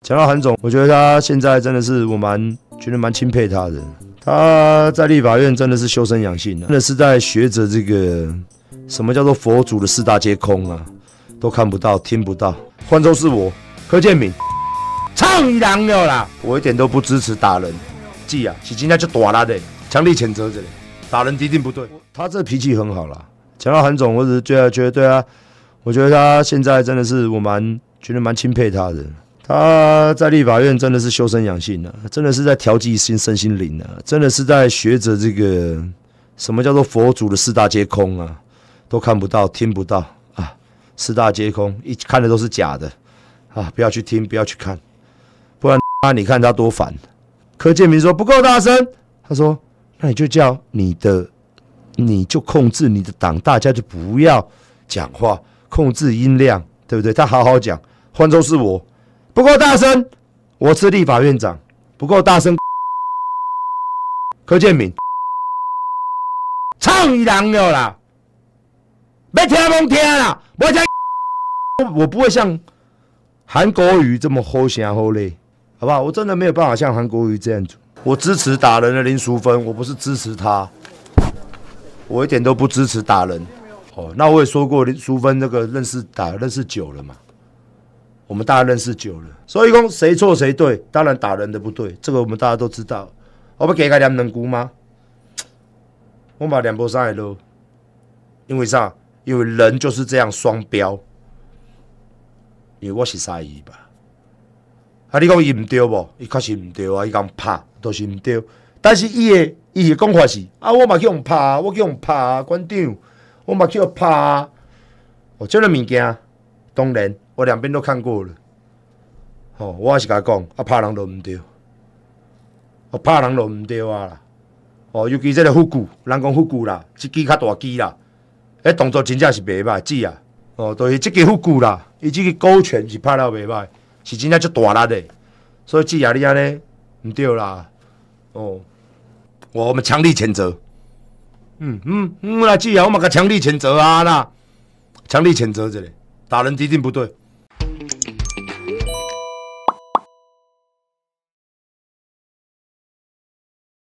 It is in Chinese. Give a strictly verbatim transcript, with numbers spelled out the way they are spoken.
讲到韩总，我觉得他现在真的是我蛮觉得蛮钦佩他的。他在立法院真的是修身养性啊，真的是在学着这个什么叫做佛祖的四大皆空啊，都看不到、听不到。换作是我，柯建铭，操你娘了啦！我一点都不支持打人，记啊，是今天就打他的，强力谴责这里，打人一定不对。他这脾气很好啦。讲到韩总，我只是觉得觉得对啊，我觉得他现在真的是我蛮觉得蛮钦佩他的。他在立法院真的是修身养性啊，真的是在调剂心身心灵啊，真的是在学着这个什么叫做佛祖的四大皆空啊，都看不到、听不到啊，四大皆空，一看的都是假的啊，不要去听，不要去看，不然啊，你看他多烦。柯建铭说不够大声，他说那你就叫你的，你就控制你的党，大家就不要讲话，控制音量，对不对？他好好讲，换作是我。不够大声，我是立法院长。不够大声，柯建铭，操你娘了啦！要听甭听啦，我听。我不会像韩国瑜这么吼声吼累，好不好？我真的没有办法像韩国瑜这样做。我支持打人的林淑芬，我不是支持他，我一点都不支持打人。哦，那我也说过，林淑芬那个认识打认识久了嘛。我们大家认识久了，所以说谁错谁对，当然打人的不对，这个我们大家都知道。我要给他两两股吗？我把两波上来喽，因为啥？因为人就是这样双标。因为我是三姨吧，啊，你讲伊唔对不？伊确实唔对啊，伊讲拍都是唔对，但是伊的伊的讲法是啊，我嘛去用拍啊，我去用拍啊，馆长，我嘛去用拍啊。哦，这个物件当然。我两边都看过了，哦，我也是甲讲，啊，拍人都唔对，哦，拍人都唔对啊啦，哦，尤其这个复古，人讲复古啦，这支较大支啦，迄动作真正是袂歹，指啊，哦，就是这个复古啦，伊这个勾拳是拍了袂歹，是真正足大力的，所以指啊，你安尼唔对啦，哦，我们强力谴责，嗯嗯嗯啦，指啊，我嘛甲强力谴责啊啦，强力谴责这里。打人一定不对。